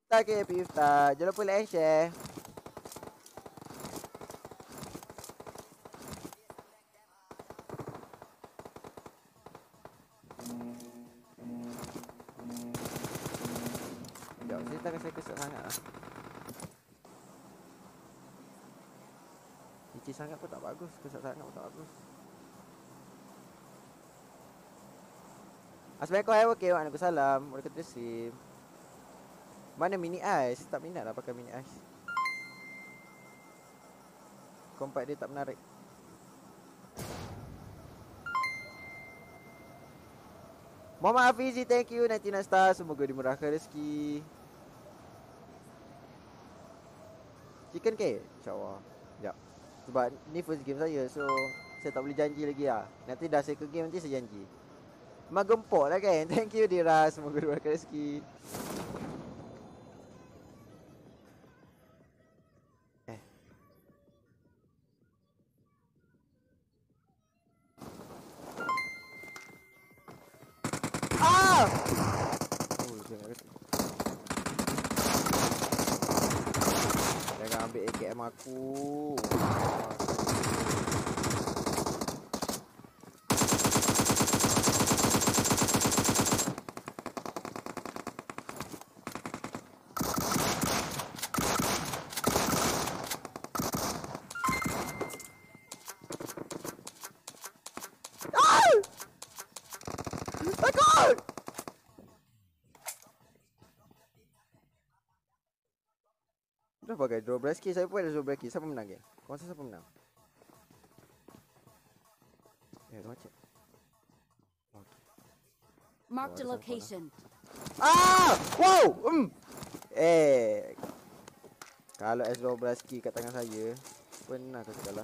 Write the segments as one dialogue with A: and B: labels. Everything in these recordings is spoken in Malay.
A: Happy Iftar. Jangan lupa like and share. Sekejap, saya tangan saya kesat sangat lah. Licin sangat pun tak bagus, kesat sangat pun tak bagus. Assalamualaikum, okay, waalaikumsalam. Waalaikumsalam. Mana mini ice? Tak minat lah pakai mini ice. Kompak dia tak menarik. Muhammad Hafizi, thank you 99 star. Semoga dimurahkan rezeki. Chicken cake? InsyaAllah. Sekejap. Sebab ni first game saya, so saya tak boleh janji lagi lah. Nanti dah saya ke game nanti saya janji. Mak gempok lah kan. Thank you Dira. Semoga dimurahkan rezeki. Jangan ambil AKM aku. Takut! Dah pakai 12k, saya pun ada 12k. Siapa menang game? Kau rasa siapa menang? Kau cek.
B: Mark the location.
A: Wow! Kalau S12k kat tangan saya, pernah kau kalah.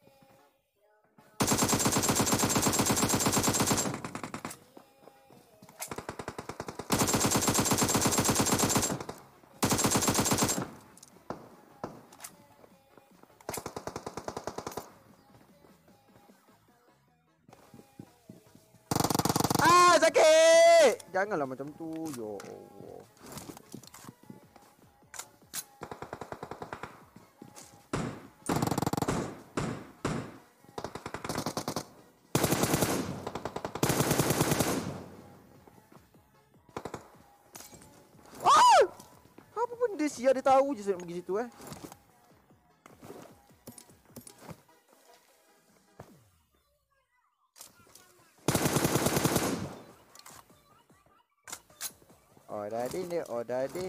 A: Sakit! Janganlah macam tu. Ya Allah. Apa benda sia, dia tahu je saya nak pergi situ Oh daddy ni, oh daddy.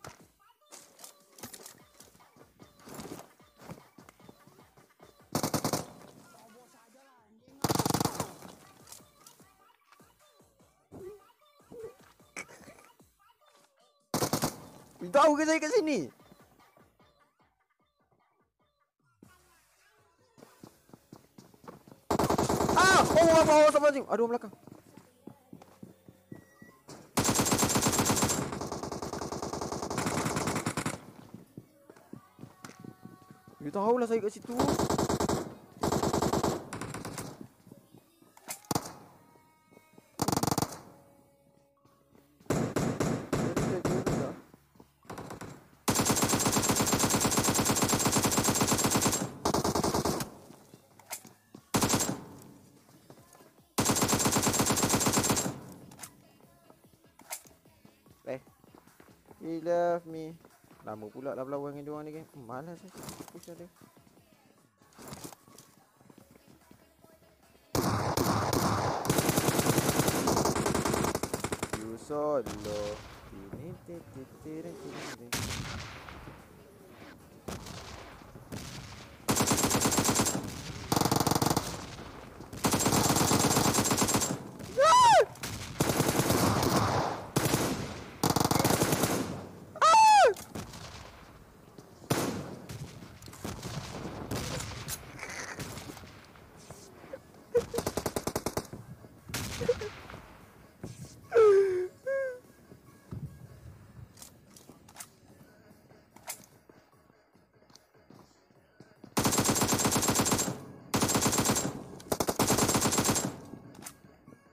A: Tahu ke saya kat sini? Oh, sama sini. Aduh, belakang. You tahulah saya kat situ. He love me. Lama pula lah berlawan dengan diorang ni kan. Malas saya push dia. You solo.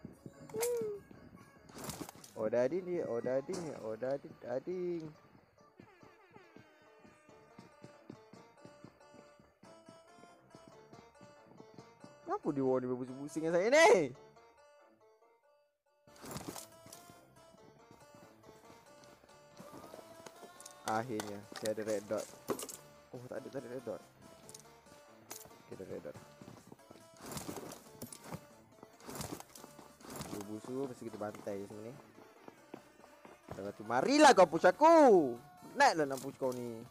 A: Oh daddy ni, oh daddy ni, oh daddy. Kenapa dia orang ni berpusing-pusing dengan saya ni? Akhirnya saya ada red dot. Oh tak ada red dot. Okay, ada red dot. Busu mesti kita bantai je sini. Lepas tu marilah kau push aku. Naiklah nak push kau ni.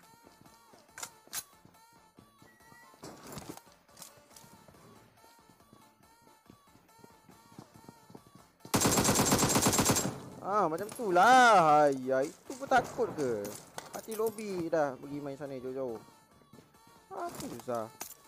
A: Macam tu lah. Hai, itu pun takut ke? Hati lobby dah pergi main sana jauh-jauh. Apa susah?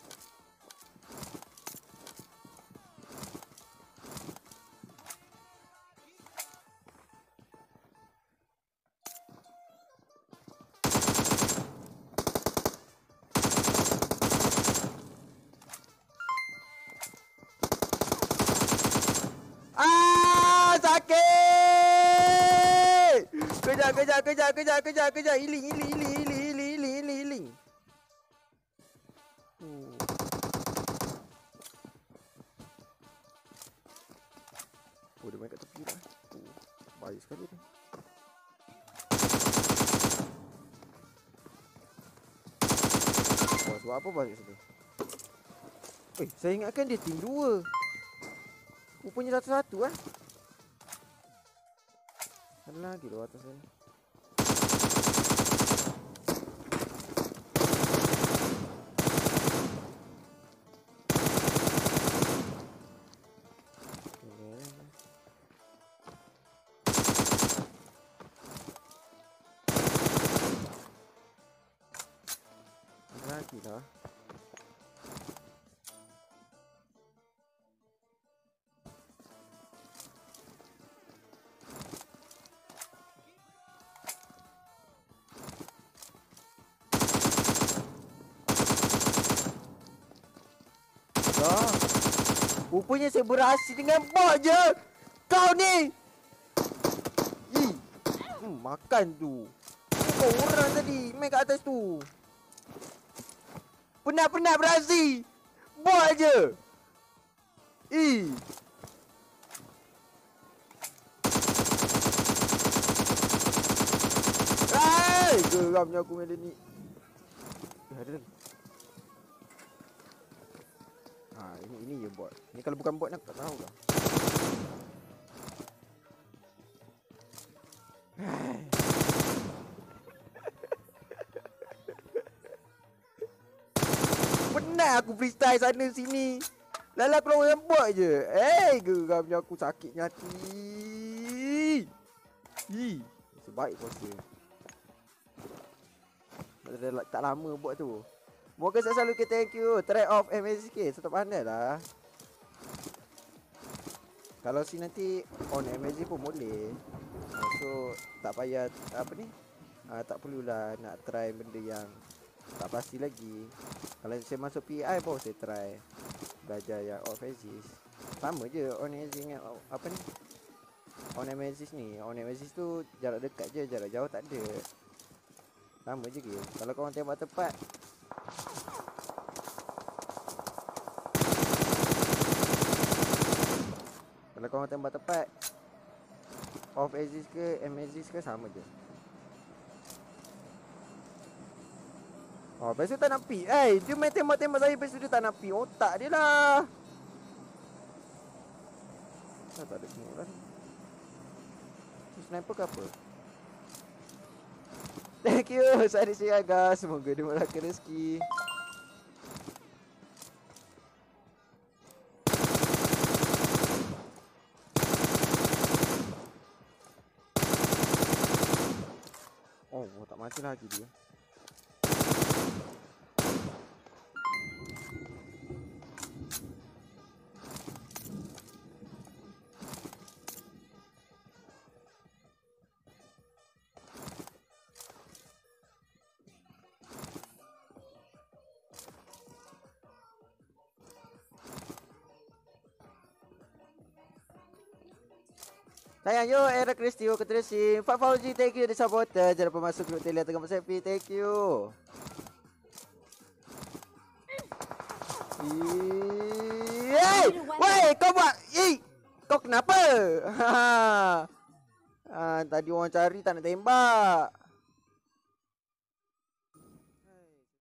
A: Kejap. Healing. Oh, dia main kat tepi dah. Baik sekali ni. Oh, sebab apa balik sini? Saya ingatkan dia team 2. Rupanya satu-satu kan? Ada lagi loh atas sini. Ada lagi lah. Rupanya saya beraksi dengan bot je. Kau ni. Makan tu. Kau orang tadi main kat atas tu. Penat-penat beraksi. Bot je. Geramnya aku dengan dia ni. Ada lagi. Ini je bot. Ni kalau bukan bot ni aku tak tahu lah. Penat aku freestyle sana sini. Lala keluar yang bot je. Geramnya aku, sakitnya hati. Sebaik puasa. Tak lama bot tu. Moga saya selalu thank you. Try off MSG sikit. So tak pandai lah. Kalau si nanti on MSG pun boleh. So tak payah tak perlulah nak try benda yang tak pasti lagi. Kalau saya masuk PI baru saya try belajar yang off exist. Sama je on exist dengan on MSG ni. On MSG tu jarak dekat je, jarak jauh tak ada. Sama je game. Kalau korang tembak tepat, kalau korang tembak tepat, off exist ke M exist ke sama je. Oh, lepas tu tak nak pi. Dia main tembak-tembak saya, lepas tu dia tak nak pi. Otak dia lah. Tak ada semua kan. Sniper ke apa? Thank you Sari Siaga. Semoga dia murahkan rezeki. Oh, tak mati lagi dia. Sayang yo, era Kristio keterusin. Fat Fauzi, thank you the supporter. Jangan lupa masuk grup Telia Tengah Sepi, thank you. Woi,
B: need a weapon.
A: woi, kau buat. Kau kenapa? Tadi orang cari tak nak tembak.